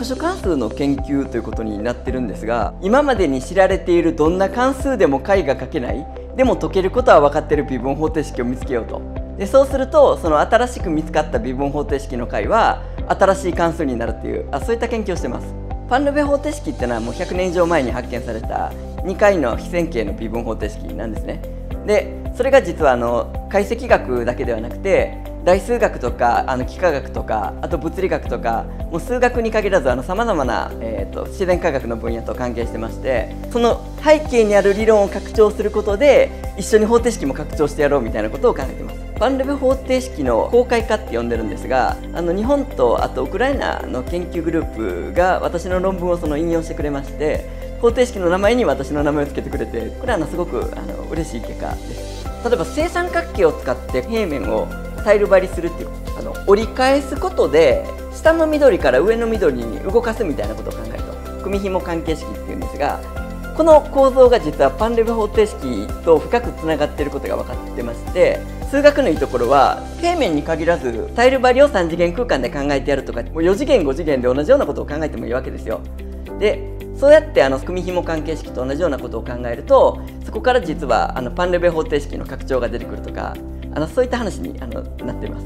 特殊関数の研究ということになってるんですが、今までに知られているどんな関数でも解が書けない、でも解けることは分かっている微分方程式を見つけようと。でそうすると、その新しく見つかった微分方程式の解は新しい関数になるっていう、そういった研究をしてます。パンルベ方程式っていうのはもう100年以上前に発見された2回の非線形の微分方程式なんですね。でそれが実は解析学だけではなくて、大数学とか幾何学とか、あと物理学とか、もう数学に限らずさまざまな、自然科学の分野と関係してまして、その背景にある理論を拡張することで一緒に方程式も拡張してやろうみたいなことを考えています。パンルベ方程式の公開化って呼んでるんですが、日本とあとウクライナの研究グループが私の論文を引用してくれまして、方程式の名前に私の名前を付けてくれて、これはすごく嬉しい結果です。例えば正三角形を使って平面をタイル張りするっていう、折り返すことで下の緑から上の緑に動かすみたいなことを考えると組紐関係式っていうんですが、この構造が実はパンルベ方程式と深くつながっていることが分かってまして、数学のいいところは平面に限らずタイル張りを3次元空間で考えてやるとか、もう4次元5次元で同じようなことを考えてもいいわけですよ。でそうやって組紐関係式と同じようなことを考えると、そこから実はパンルベ方程式の拡張が出てくるとか、そういった話になっています。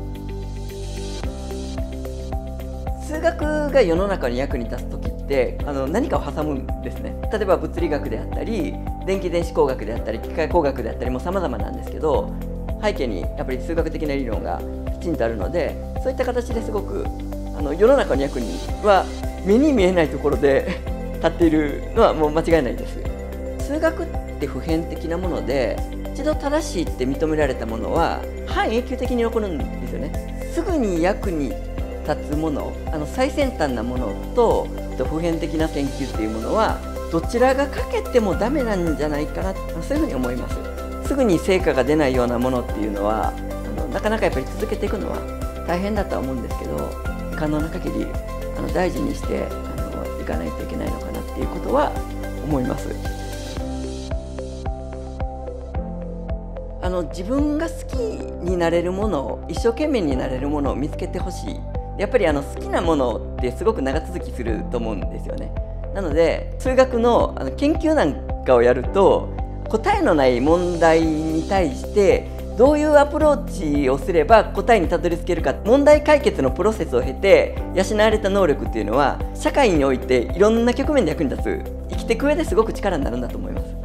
数学が世の中に役に立つ時って何かを挟むんですね。例えば物理学であったり電気電子工学であったり機械工学であったりも様々なんですけど、背景にやっぱり数学的な理論がきちんとあるので、そういった形ですごく世の中の役には目に見えないところで立っているのはもう間違いないです。数学って普遍的なもので、一度正しいって認められたものは半永久的に残るんですよね。すぐに役に立つもの、最先端なものと普遍的な研究っていうものはどちらが欠けてもダメなんじゃないかな、そういうふうに思います。すぐに成果が出ないようなものっていうのはなかなかやっぱり続けていくのは大変だとは思うんですけど、可能な限り大事にしていかないといけないのかなっていうことは思います。自分が好きになれるもの、一生懸命になれるものを見つけてほしい。やっぱり好きなものってすごく長続きすると思うんですよね。なので数学の研究なんかをやると、答えのない問題に対してどういうアプローチをすれば答えにたどり着けるか、問題解決のプロセスを経て養われた能力っていうのは社会においていろんな局面で役に立つ、生きていく上ですごく力になるんだと思います。